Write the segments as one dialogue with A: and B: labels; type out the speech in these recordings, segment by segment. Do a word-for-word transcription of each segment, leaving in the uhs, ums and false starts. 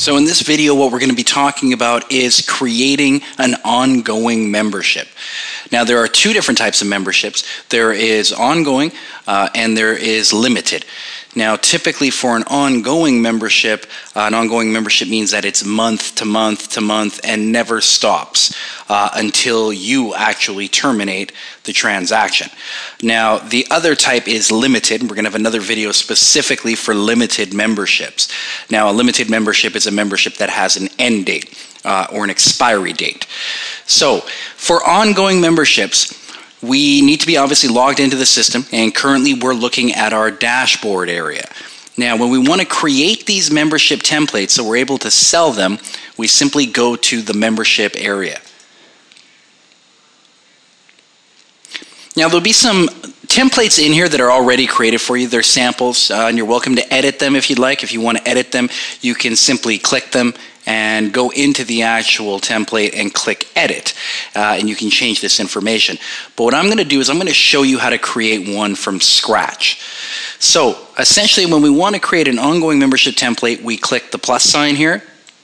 A: So in this video, what we're going to be talking about is creating an ongoing membership. Now, there are two different types of memberships. There is ongoing uh, and there is limited. Now, typically for an ongoing membership, uh, an ongoing membership means that it's month to month to month and never stops uh, until you actually terminate the transaction. Now, the other type is limited. We're going to have another video specifically for limited memberships. Now, a limited membership is a membership that has an end date uh, or an expiry date. So, for ongoing memberships, we need to be obviously logged into the system, and currently we're looking at our dashboard area. Now, when we want to create these membership templates so we're able to sell them, we simply go to the membership area. Now, there'll be some templates in here that are already created for you. They're samples, uh, and you're welcome to edit them if you'd like. If you want to edit them, you can simply click them and go into the actual template and click edit, uh, and you can change this information. But what I'm going to do is I'm going to show you how to create one from scratch. So essentially, when we want to create an ongoing membership template, we click the plus sign here,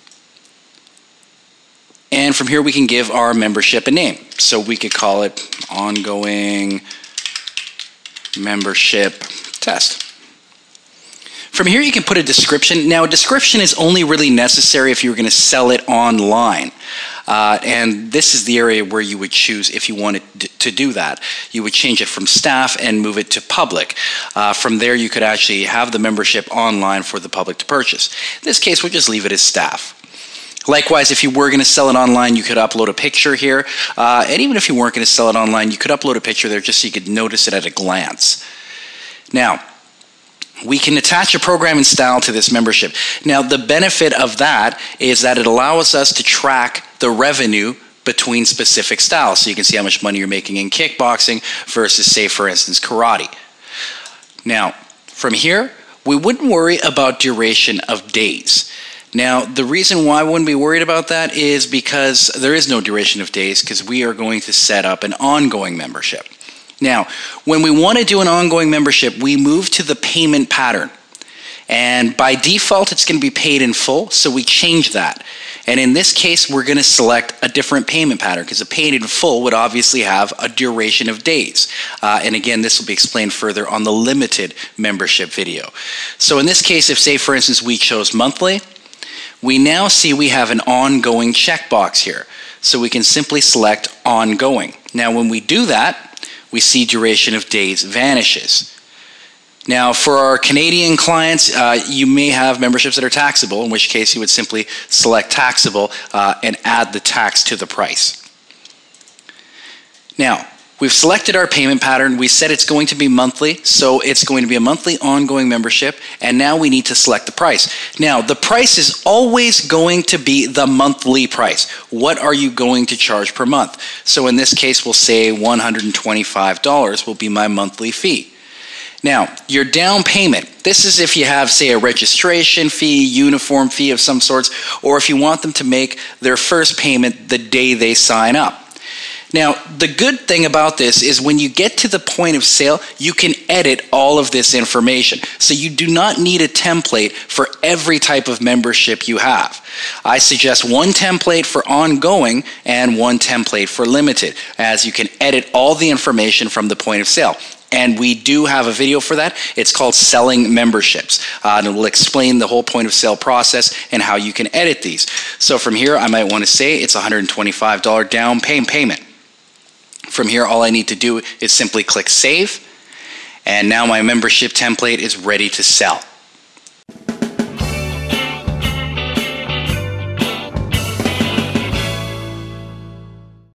A: and from here we can give our membership a name. So we could call it ongoing membership test. From here you can put a description. Now, a description is only really necessary if you're going to sell it online. Uh, and this is the area where you would choose if you wanted to do that. You would change it from staff and move it to public. Uh, from there you could actually have the membership online for the public to purchase. In this case, we'll just leave it as staff. Likewise, if you were going to sell it online, you could upload a picture here. Uh, and even if you weren't going to sell it online, you could upload a picture there just so you could notice it at a glance. Now, we can attach a programming style to this membership. Now, the benefit of that is that it allows us to track the revenue between specific styles. So you can see how much money you're making in kickboxing versus, say, for instance, karate. Now, from here, we wouldn't worry about duration of days. Now, the reason why I wouldn't be worried about that is because there is no duration of days, because we are going to set up an ongoing membership. Now, when we want to do an ongoing membership, we move to the payment pattern. And by default, it's going to be paid in full, so we change that. And in this case, we're going to select a different payment pattern, because a paid in full would obviously have a duration of days. Uh, and again, this will be explained further on the limited membership video. So in this case, if, say, for instance, we chose monthly, we now see we have an ongoing checkbox here. So we can simply select ongoing. Now, when we do that, we see duration of days vanishes. Now, for our Canadian clients, uh, you may have memberships that are taxable, in which case you would simply select taxable uh, and add the tax to the price. Now, we've selected our payment pattern. We said it's going to be monthly, so it's going to be a monthly ongoing membership, and now we need to select the price. Now, the price is always going to be the monthly price. What are you going to charge per month? So in this case, we'll say one hundred twenty-five dollars will be my monthly fee. Now, your down payment, this is if you have, say, a registration fee, uniform fee of some sorts, or if you want them to make their first payment the day they sign up. Now, the good thing about this is when you get to the point of sale, you can edit all of this information. So you do not need a template for every type of membership you have. I suggest one template for ongoing and one template for limited, as you can edit all the information from the point of sale. And we do have a video for that. It's called Selling Memberships. Uh, and it will explain the whole point of sale process and how you can edit these. So from here, I might want to say it's one hundred twenty-five dollars down pay payment. From here, all I need to do is simply click Save, and now my membership template is ready to sell.